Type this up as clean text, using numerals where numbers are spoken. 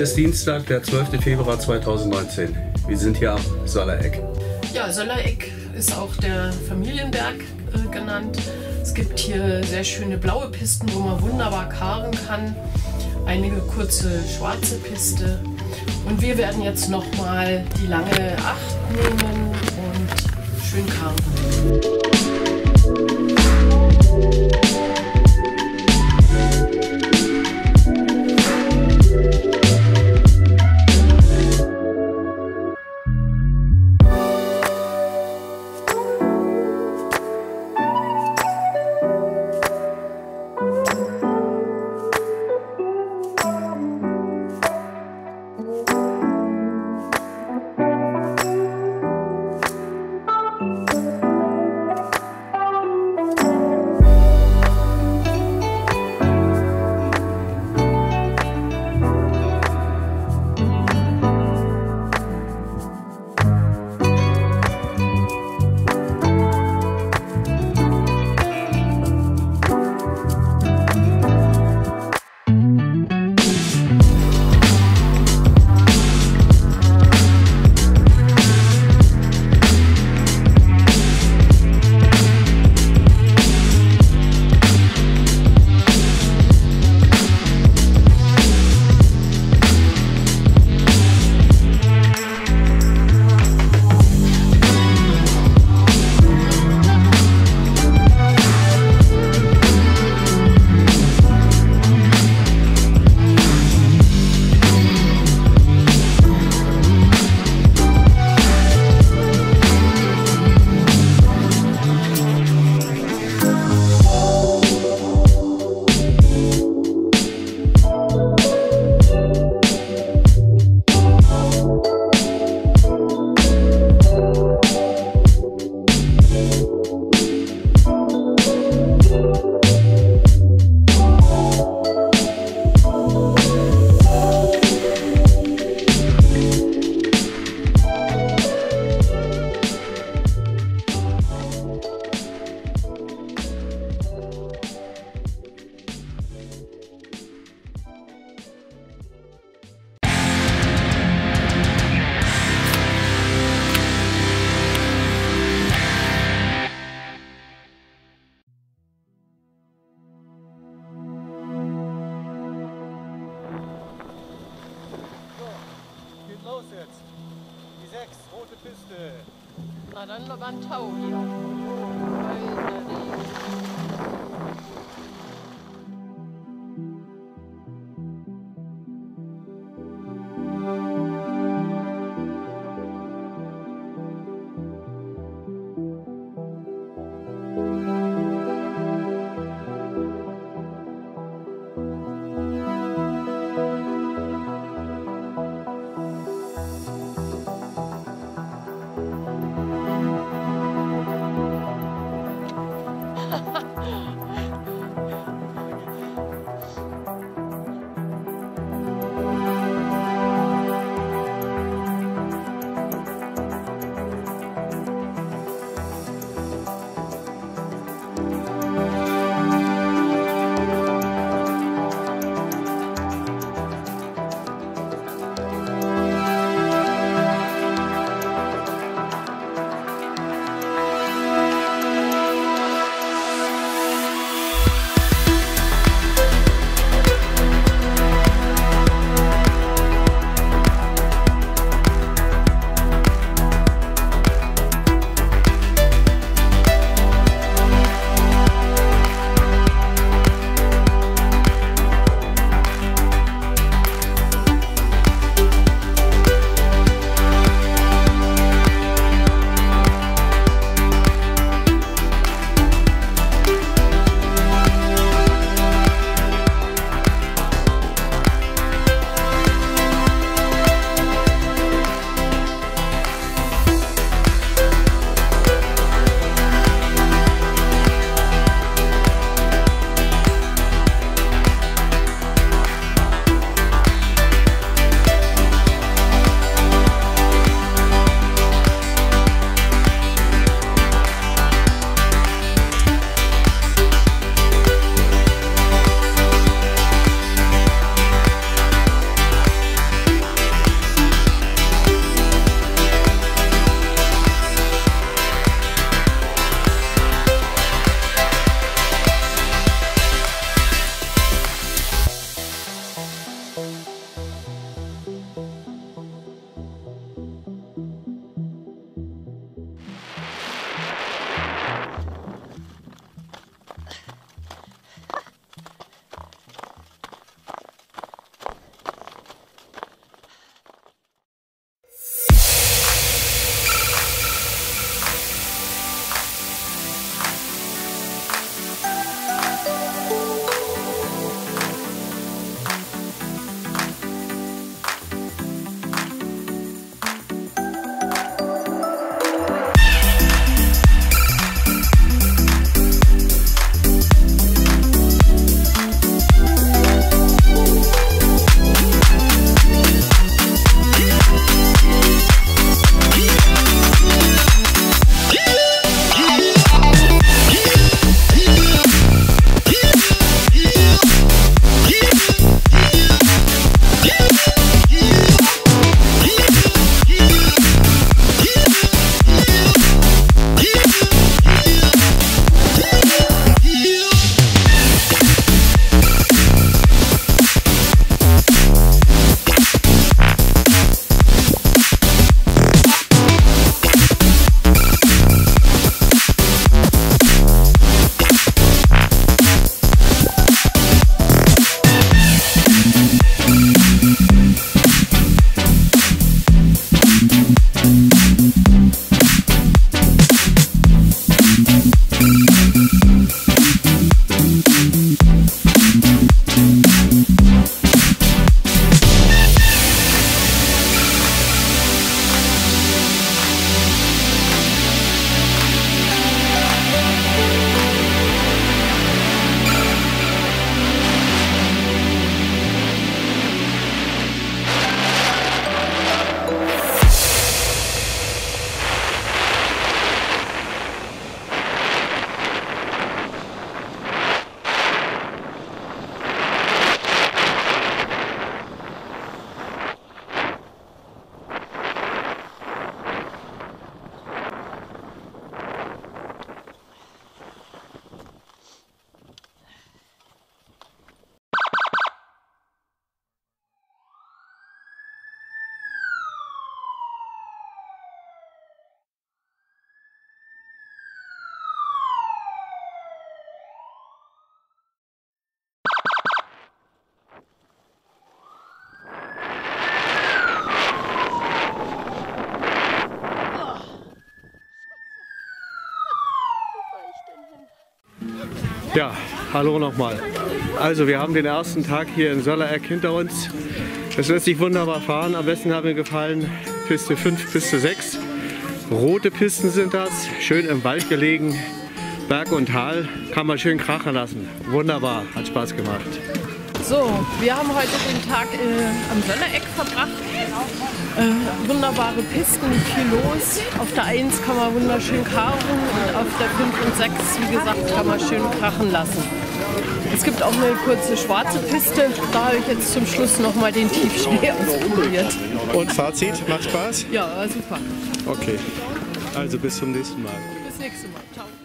ist Dienstag, der 12. Februar 2019. Wir sind hier am Sollereck. Ja, Sollereck ist auch der Familienberg genannt. Es gibt hier sehr schöne blaue Pisten, wo man wunderbar karren kann. Einige kurze schwarze Piste. Und wir werden jetzt nochmal die lange 8 nehmen und schön karren. Los jetzt. Die 6, rote Piste. Na dann noch ein Tau hier. Ja, hallo nochmal. Also wir haben den ersten Tag hier in Sollereck hinter uns. Es lässt sich wunderbar fahren. Am besten hat mir gefallen Piste 5, Piste 6. Rote Pisten sind das, schön im Wald gelegen, Berg und Tal, kann man schön krachen lassen. Wunderbar, hat Spaß gemacht. So, wir haben heute den Tag am Sollereck verbracht. Wunderbare Pisten, viel los. Auf der 1 kann man wunderschön karren und auf der 5 und 6, wie gesagt, kann man schön krachen lassen. Es gibt auch eine kurze schwarze Piste, da habe ich jetzt zum Schluss nochmal den Tiefschnee ausprobiert. Und Fazit, macht Spaß? Ja, super. Okay, also bis zum nächsten Mal. Bis nächstes Mal. Ciao.